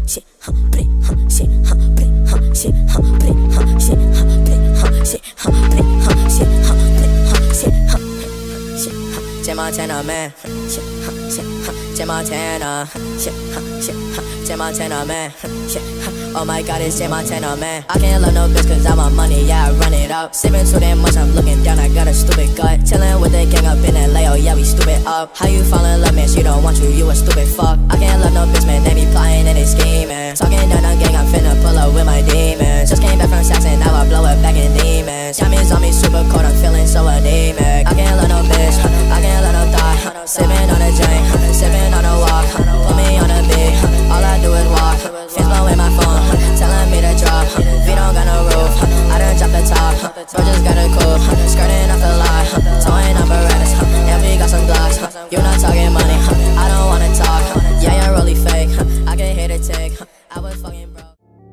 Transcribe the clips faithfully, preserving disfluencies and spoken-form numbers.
shit, huh, play, huh, shit, huh, play, huh, shit, huh, play, huh, shit, huh, play, huh, shit, huh, play, huh, shit, huh, play, huh, shit, huh, shit, huh, J Montana man, shit, huh, shit, huh, J Montana, shit, huh, shit, huh, J Montana man, shit, huh. Oh my God, it's J Montana man. I can't love no bitch cause I want money, yeah, I run it up. Sipping too damn much, I'm looking down, I got a stupid gut. Chillin' with the gang up in L A, oh yeah, we stupid up. How you fall in love, man, she don't want you, you a stupid fuck. I can't love no bitch, man, they be plotting and they scheming. Talking down the gang, I'm finna pull up with my demons. Just came back from Saxon, now I blow it back in demons. Diamonds on me super cold, I'm feeling so anemic. I can't love no bitch, I can't love no thought. Sipping on a drink, sipping on a walk. Put me on a beat, all I do is walk. Fins blowing my phone, telling me to drop. We don't got no roof, I done dropped the top. Bro just got a coupe, skirting off the lot. Towing up Berettas, yeah we got some blocks. You not talking money, I don't wanna talk. Yeah you're really fake, I can hit a tick. I was fucking broke.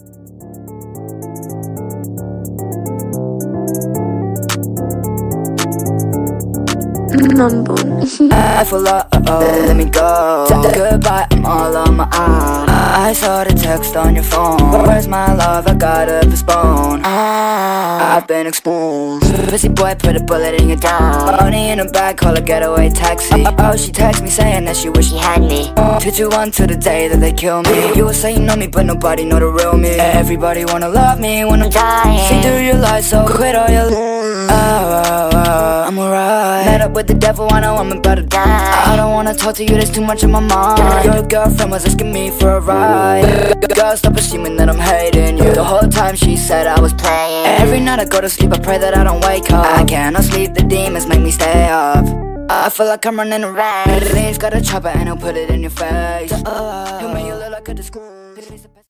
I feel like, uh oh, let me go. Goodbye, I'm all on my own. I saw the text on your phone. Where's my love? I gotta postpone. I've been exposed. Pussy boy, put a bullet in your down. Money in the bag, call a getaway taxi. Oh, she text me saying that she wish she had me. Two to one to the day that they kill me. You were saying know me, but nobody know the real me. Everybody wanna love me when I'm dying. See through your lies, so quit all your lies. Oh, oh, oh, I'm alright. Met up with the devil, I know I'm about to die. I don't wanna talk to you, there's too much on my mind. Your girlfriend was asking me for a ride. Girl, stop assuming that I'm hating you. The whole time she said I was playing. Every night I go to sleep, I pray that I don't wake up. I cannot sleep, the demons make me stay up. I feel like I'm running around. Lean's got a chopper and he'll put it in your face. He'll make you look like a disgrace.